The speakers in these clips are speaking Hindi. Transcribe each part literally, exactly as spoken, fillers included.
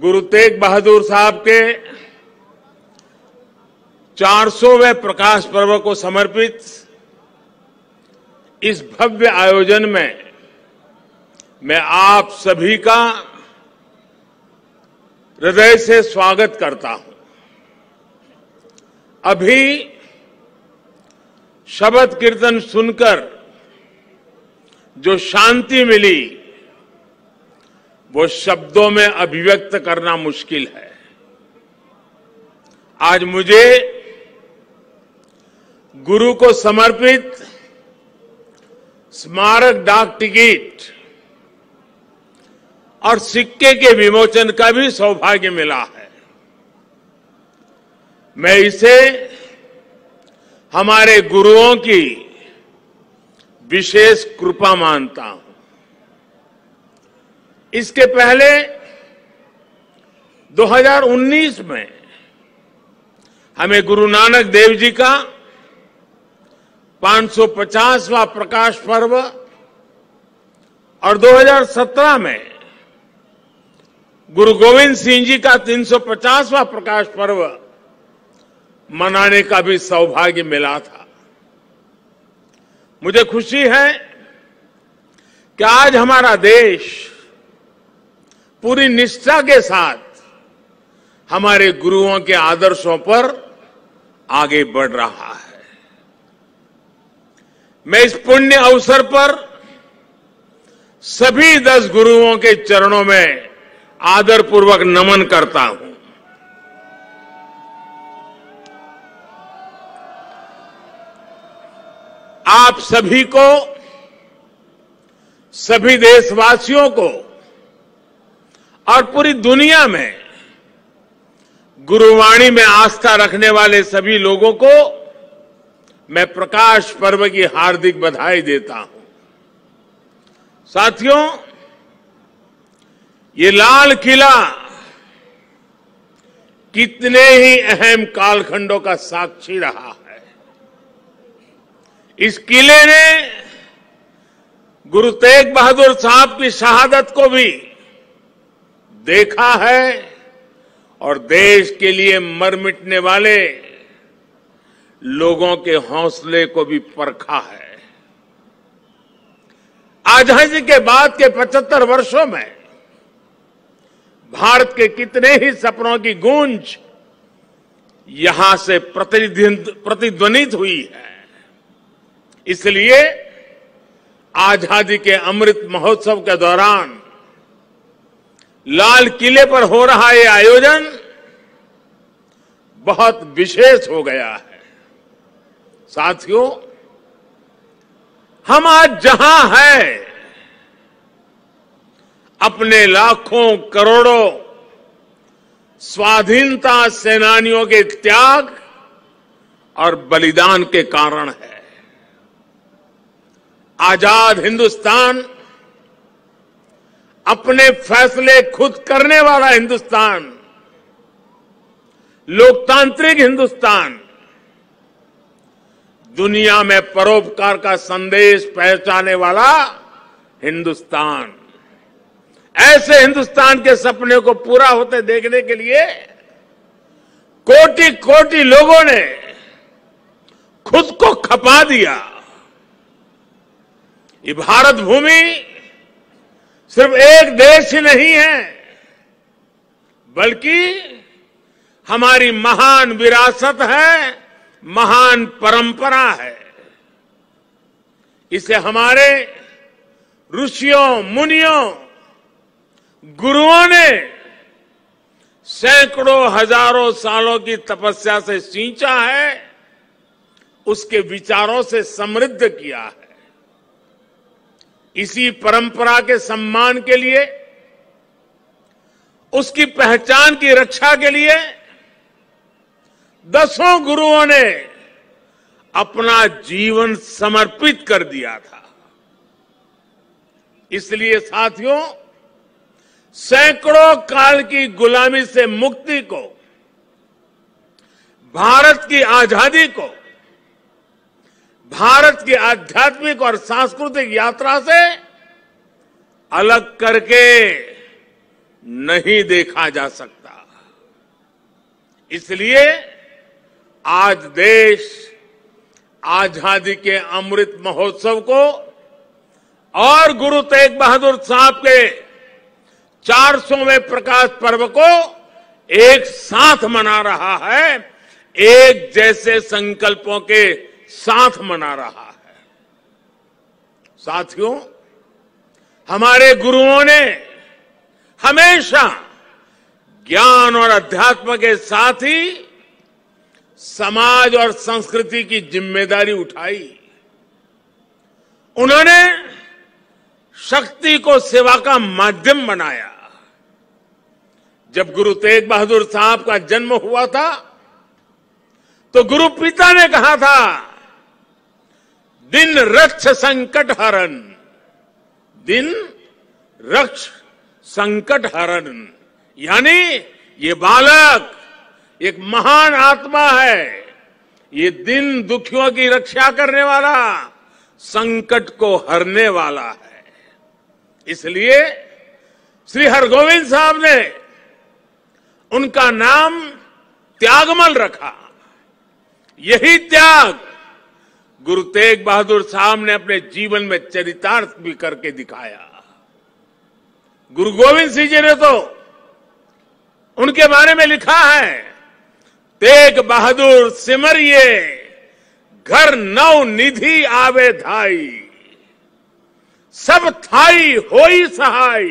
गुरु तेग बहादुर साहब के चार सौवें प्रकाश पर्व को समर्पित इस भव्य आयोजन में मैं आप सभी का हृदय से स्वागत करता हूं। अभी शबद कीर्तन सुनकर जो शांति मिली वो शब्दों में अभिव्यक्त करना मुश्किल है। आज मुझे गुरु को समर्पित स्मारक डाक टिकट और सिक्के के विमोचन का भी सौभाग्य मिला है। मैं इसे हमारे गुरुओं की विशेष कृपा मानता हूं। इसके पहले दो हज़ार उन्नीस में हमें गुरु नानक देव जी का पाँच सौ पचासवां प्रकाश पर्व और दो हज़ार सत्रह में गुरु गोविंद सिंह जी का तीन सौ पचासवां प्रकाश पर्व मनाने का भी सौभाग्य मिला था। मुझे खुशी है कि आज हमारा देश पूरी निष्ठा के साथ हमारे गुरुओं के आदर्शों पर आगे बढ़ रहा है। मैं इस पुण्य अवसर पर सभी दस गुरुओं के चरणों में आदरपूर्वक नमन करता हूं। आप सभी को, सभी देशवासियों को और पूरी दुनिया में गुरुवाणी में आस्था रखने वाले सभी लोगों को मैं प्रकाश पर्व की हार्दिक बधाई देता हूं। साथियों, ये लाल किला कितने ही अहम कालखंडों का साक्षी रहा है। इस किले ने गुरु तेग बहादुर साहब की शहादत को भी देखा है और देश के लिए मर मिटने वाले लोगों के हौसले को भी परखा है। आजादी के बाद के पचहत्तर वर्षों में भारत के कितने ही सपनों की गूंज यहां से प्रतिध्वनित हुई है। इसलिए आजादी के अमृत महोत्सव के दौरान लाल किले पर हो रहा ये आयोजन बहुत विशेष हो गया है। साथियों, हम आज जहां हैं, अपने लाखों करोड़ों स्वाधीनता सेनानियों के त्याग और बलिदान के कारण है। आजाद हिंदुस्तान, अपने फैसले खुद करने वाला हिंदुस्तान, लोकतांत्रिक हिंदुस्तान, दुनिया में परोपकार का संदेश पहुंचाने वाला हिंदुस्तान, ऐसे हिंदुस्तान के सपने को पूरा होते देखने के लिए कोटि कोटि लोगों ने खुद को खपा दिया। ये भारत भूमि सिर्फ एक देश ही नहीं है, बल्कि हमारी महान विरासत है, महान परंपरा है। इसे हमारे ऋषियों, मुनियों, गुरुओं ने सैकड़ों हजारों सालों की तपस्या से सींचा है, उसके विचारों से समृद्ध किया है। इसी परंपरा के सम्मान के लिए, उसकी पहचान की रक्षा के लिए दसों गुरुओं ने अपना जीवन समर्पित कर दिया था। इसलिए साथियों, सैकड़ों काल की गुलामी से मुक्ति को, भारत की आजादी को, भारत की आध्यात्मिक और सांस्कृतिक यात्रा से अलग करके नहीं देखा जा सकता। इसलिए आज देश आजादी के अमृत महोत्सव को और गुरु तेग बहादुर साहब के चार सौवें प्रकाश पर्व को एक साथ मना रहा है, एक जैसे संकल्पों के साथ मना रहा है। साथियों, हमारे गुरुओं ने हमेशा ज्ञान और अध्यात्म के साथ ही समाज और संस्कृति की जिम्मेदारी उठाई। उन्होंने शक्ति को सेवा का माध्यम बनाया। जब गुरु तेग बहादुर साहब का जन्म हुआ था तो गुरु पिता ने कहा था, दिन रक्ष संकट हरण, दिन रक्ष संकट हरण, यानी ये बालक एक महान आत्मा है, ये दिन दुखियों की रक्षा करने वाला, संकट को हरने वाला है। इसलिए श्री हरगोविंद साहब ने उनका नाम त्यागमल रखा। यही त्याग गुरु तेग बहादुर साहब ने अपने जीवन में चरितार्थ भी करके दिखाया। गुरु गोविंद सिंह जी ने तो उनके बारे में लिखा है, तेग बहादुर सिमरिये घर नव निधि आवे धाई, सब थाई होई सहाय।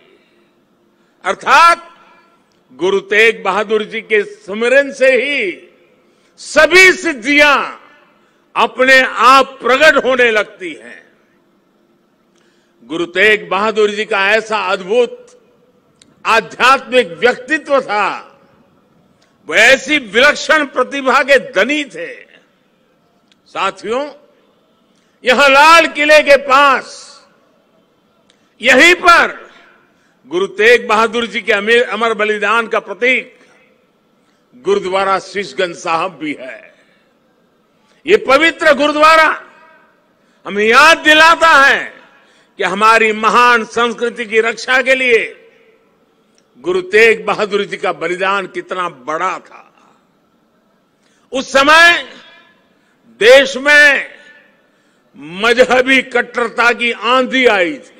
अर्थात गुरु तेग बहादुर जी के सुमिरन से ही सभी सिद्धियां अपने आप प्रकट होने लगती हैं। गुरु तेग बहादुर जी का ऐसा अद्भुत आध्यात्मिक व्यक्तित्व था, वो ऐसी विलक्षण प्रतिभा के धनी थे। साथियों, यहां लाल किले के पास, यहीं पर गुरु तेग बहादुर जी के अमर बलिदान का प्रतीक गुरुद्वारा शीशगंज साहब भी है। ये पवित्र गुरुद्वारा हमें याद दिलाता है कि हमारी महान संस्कृति की रक्षा के लिए गुरु तेग बहादुर जी का बलिदान कितना बड़ा था। उस समय देश में मजहबी कट्टरता की आंधी आई थी।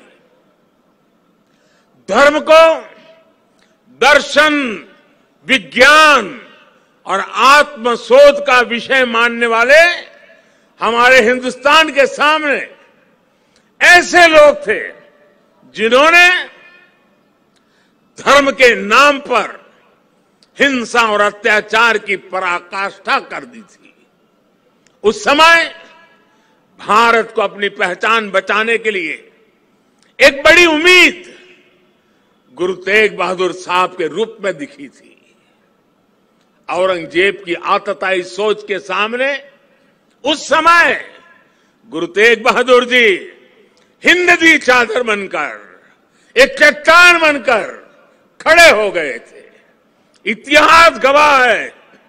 धर्म को दर्शन, विज्ञान और आत्मशोध का विषय मानने वाले हमारे हिंदुस्तान के सामने ऐसे लोग थे जिन्होंने धर्म के नाम पर हिंसा और अत्याचार की पराकाष्ठा कर दी थी। उस समय भारत को अपनी पहचान बचाने के लिए एक बड़ी उम्मीद गुरु तेग बहादुर साहब के रूप में दिखी थी। औरंगजेब की आतताई सोच के सामने उस समय गुरु तेग बहादुर जी हिंदवी चादर बनकर, एक चट्टान बनकर खड़े हो गए थे। इतिहास गवाह है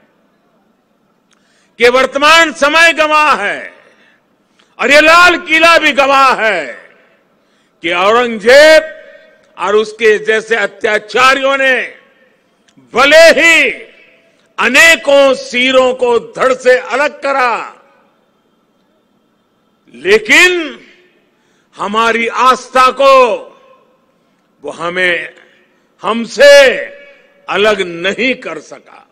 कि वर्तमान समय गवाह है और ये लाल किला भी गवाह है कि औरंगजेब और उसके जैसे अत्याचारियों ने भले ही अनेकों सिरों को धड़ से अलग करा, लेकिन हमारी आस्था को वो हमें हमसे अलग नहीं कर सका।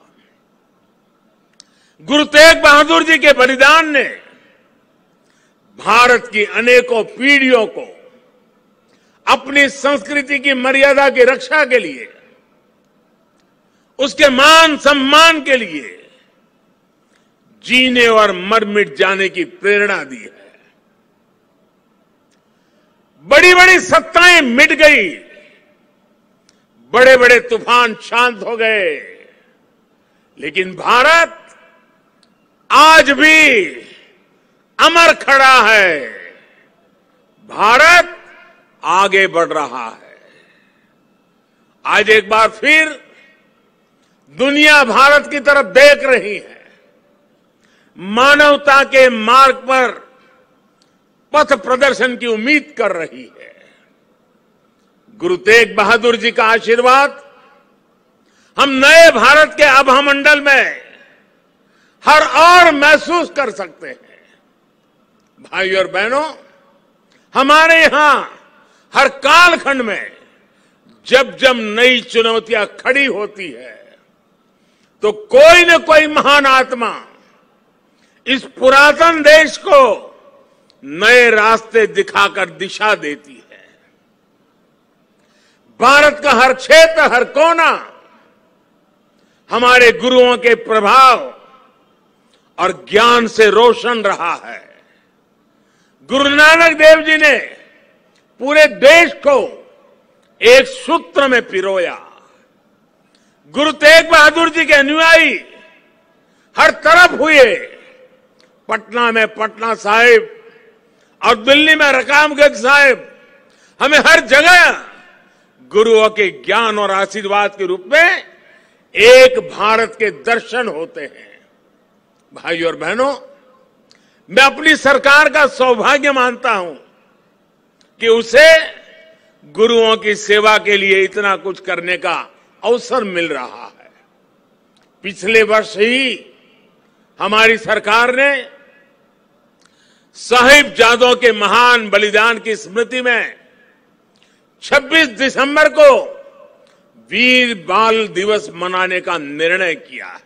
गुरु तेग बहादुर जी के बलिदान ने भारत की अनेकों पीढ़ियों को अपनी संस्कृति की मर्यादा की रक्षा के लिए, उसके मान सम्मान के लिए जीने और मर मिट जाने की प्रेरणा दी है। बड़ी बड़ी सत्ताएं मिट गई, बड़े बड़े तूफान शांत हो गए, लेकिन भारत आज भी अमर खड़ा है। भारत आगे बढ़ रहा है। आज एक बार फिर दुनिया भारत की तरफ देख रही है। मानवता के मार्ग पर पथ प्रदर्शन की उम्मीद कर रही है। गुरु तेग बहादुर जी का आशीर्वाद हम नए भारत के आभामंडल में हर और महसूस कर सकते हैं। भाई और बहनों, हमारे यहां हर कालखंड में जब जब नई चुनौतियां खड़ी होती है तो कोई न कोई महान आत्मा इस पुरातन देश को नए रास्ते दिखाकर दिशा देती है। भारत का हर क्षेत्र, हर कोना हमारे गुरुओं के प्रभाव और ज्ञान से रोशन रहा है। गुरु नानक देव जी ने पूरे देश को एक सूत्र में पिरोया। गुरु तेग बहादुर जी के अनुयायी हर तरफ हुए। पटना में पटना साहिब और दिल्ली में रकामगंज साहिब, हमें हर जगह गुरुओं के ज्ञान और आशीर्वाद के रूप में एक भारत के दर्शन होते हैं। भाई और बहनों, मैं अपनी सरकार का सौभाग्य मानता हूं कि उसे गुरुओं की सेवा के लिए इतना कुछ करने का अवसर मिल रहा है। पिछले वर्ष ही हमारी सरकार ने साहिबजादों के महान बलिदान की स्मृति में छब्बीस दिसंबर को वीर बाल दिवस मनाने का निर्णय किया है।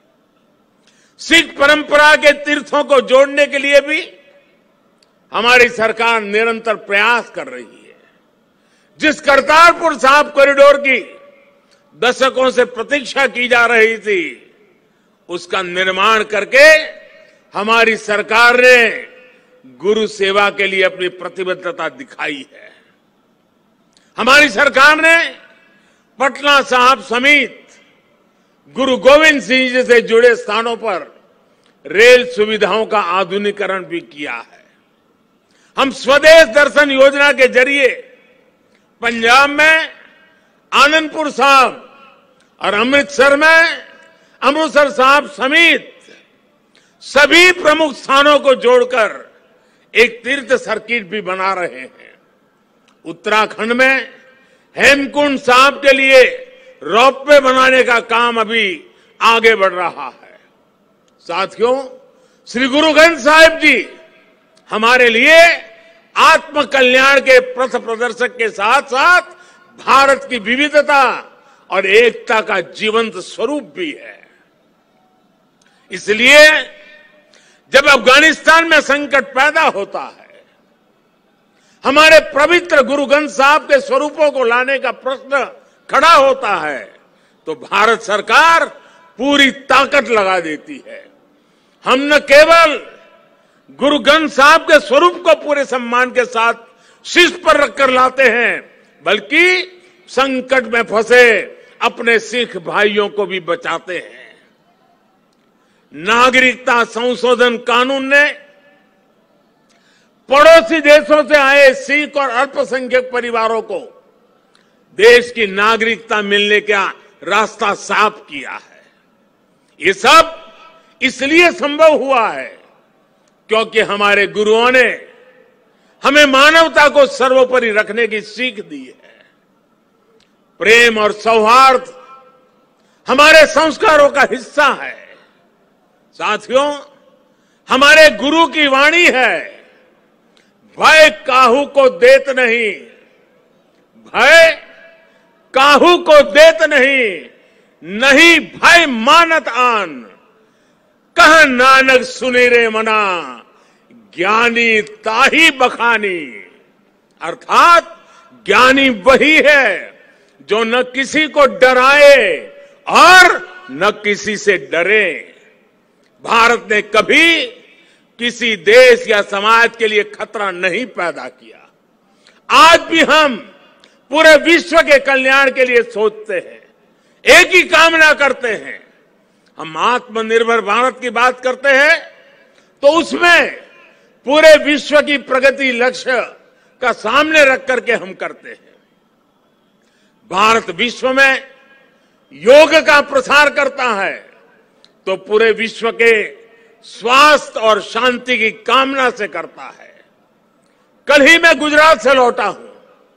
सिख परंपरा के तीर्थों को जोड़ने के लिए भी हमारी सरकार निरंतर प्रयास कर रही है। जिस करतारपुर साहिब कॉरिडोर की दशकों से प्रतीक्षा की जा रही थी, उसका निर्माण करके हमारी सरकार ने गुरु सेवा के लिए अपनी प्रतिबद्धता दिखाई है। हमारी सरकार ने पटना साहिब समेत गुरु गोविंद सिंह जी से जुड़े स्थानों पर रेल सुविधाओं का आधुनिकीकरण भी किया है। हम स्वदेश दर्शन योजना के जरिए पंजाब में आनंदपुर साहिब और अमृतसर में अमृतसर साहिब समेत सभी प्रमुख स्थानों को जोड़कर एक तीर्थ सर्किट भी बना रहे हैं। उत्तराखंड में हेमकुंड साहिब के लिए रोपवे बनाने का काम अभी आगे बढ़ रहा है। साथियों, श्री गुरु ग्रंथ साहिब जी हमारे लिए आत्म कल्याण के पथ प्रदर्शक के साथ साथ भारत की विविधता और एकता का जीवंत स्वरूप भी है। इसलिए जब अफगानिस्तान में संकट पैदा होता है, हमारे पवित्र गुरु ग्रंथ साहिब के स्वरूपों को लाने का प्रश्न खड़ा होता है, तो भारत सरकार पूरी ताकत लगा देती है। हम न केवल गुरु ग्रंथ साहिब के स्वरूप को पूरे सम्मान के साथ शीर्ष पर रखकर लाते हैं, बल्कि संकट में फंसे अपने सिख भाइयों को भी बचाते हैं। नागरिकता संशोधन कानून ने पड़ोसी देशों से आए सिख और अल्पसंख्यक परिवारों को देश की नागरिकता मिलने का रास्ता साफ किया है। ये सब इसलिए संभव हुआ है क्योंकि हमारे गुरुओं ने हमें मानवता को सर्वोपरि रखने की सीख दी है। प्रेम और सौहार्द हमारे संस्कारों का हिस्सा है। साथियों, हमारे गुरु की वाणी है, भय काहू को देत नहीं, भय काहू को देत नहीं, नहीं भय मानत आन, कह नानक सुने रे मना, ज्ञानी ताही बखानी। अर्थात ज्ञानी वही है जो न किसी को डराए और न किसी से डरे। भारत ने कभी किसी देश या समाज के लिए खतरा नहीं पैदा किया। आज भी हम पूरे विश्व के कल्याण के लिए सोचते हैं, एक ही कामना करते हैं। हम आत्मनिर्भर भारत की बात करते हैं तो उसमें पूरे विश्व की प्रगति लक्ष्य का सामने रख करके हम करते हैं। भारत विश्व में योग का प्रसार करता है तो पूरे विश्व के स्वास्थ्य और शांति की कामना से करता है। कल ही मैं गुजरात से लौटा हूं।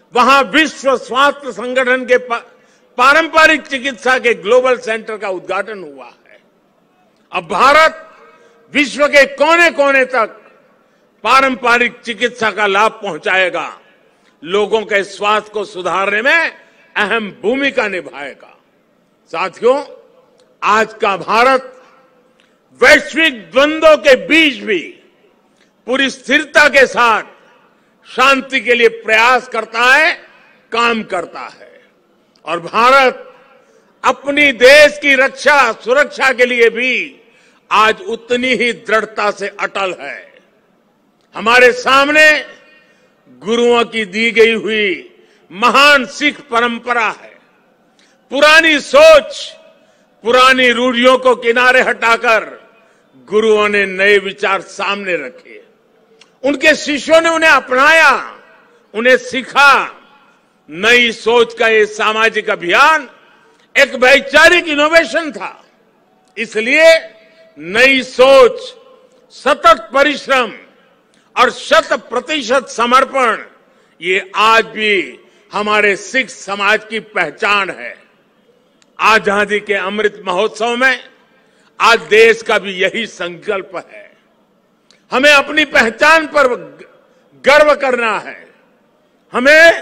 वहां विश्व स्वास्थ्य संगठन के पारंपरिक चिकित्सा के ग्लोबल सेंटर का उद्घाटन हुआ है। अब भारत विश्व के कोने कोने तक पारंपरिक चिकित्सा का लाभ पहुंचाएगा, लोगों के स्वास्थ्य को सुधारने में अहम भूमिका निभाएगा। साथियों, आज का भारत वैश्विक द्वंद्वों के बीच भी पूरी स्थिरता के साथ शांति के लिए प्रयास करता है, काम करता है। और भारत अपनी देश की रक्षा सुरक्षा के लिए भी आज उतनी ही दृढ़ता से अटल है। हमारे सामने गुरुओं की दी गई हुई महान सिख परंपरा है। पुरानी सोच, पुरानी रूढ़ियों को किनारे हटाकर गुरुओं ने नए विचार सामने रखे। उनके शिष्यों ने उन्हें अपनाया, उन्हें सीखा। नई सोच का ये सामाजिक अभियान एक वैचारिक इनोवेशन था। इसलिए नई सोच, सतत परिश्रम और शत प्रतिशत समर्पण, ये आज भी हमारे सिख समाज की पहचान है। आजादी के अमृत महोत्सव में आज देश का भी यही संकल्प है। हमें अपनी पहचान पर गर्व करना है, हमें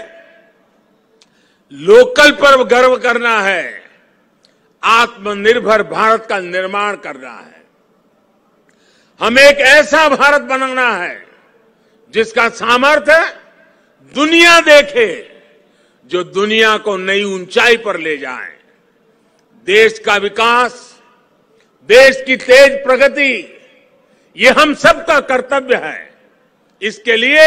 लोकल पर गर्व करना है, आत्मनिर्भर भारत का निर्माण करना है। हमें एक ऐसा भारत बनाना है जिसका सामर्थ्य दुनिया देखे, जो दुनिया को नई ऊंचाई पर ले जाए। देश का विकास, देश की तेज प्रगति, ये हम सबका कर्तव्य है। इसके लिए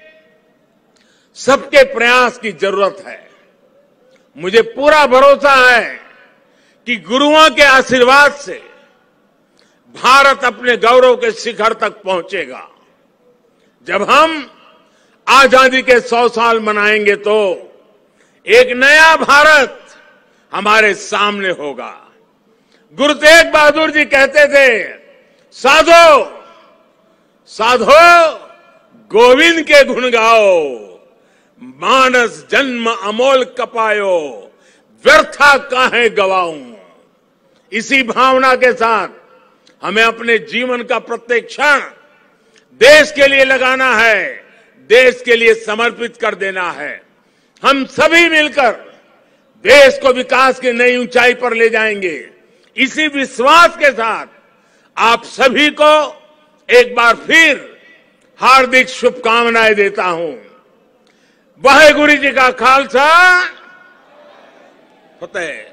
सबके प्रयास की जरूरत है। मुझे पूरा भरोसा है कि गुरुओं के आशीर्वाद से भारत अपने गौरव के शिखर तक पहुंचेगा। जब हम आजादी के सौ साल मनाएंगे तो एक नया भारत हमारे सामने होगा। गुरु तेग बहादुर जी कहते थे, साधो साधो गोविंद के गुण गाओ, मानस जन्म अमोल कपायो, व्यर्था काहे गवाऊं। इसी भावना के साथ हमें अपने जीवन का प्रत्येक क्षण देश के लिए लगाना है, देश के लिए समर्पित कर देना है। हम सभी मिलकर देश को विकास की नई ऊंचाई पर ले जाएंगे। इसी विश्वास के साथ आप सभी को एक बार फिर हार्दिक शुभकामनाएं देता हूं। वाहेगुरु जी का खालसा, फतेह।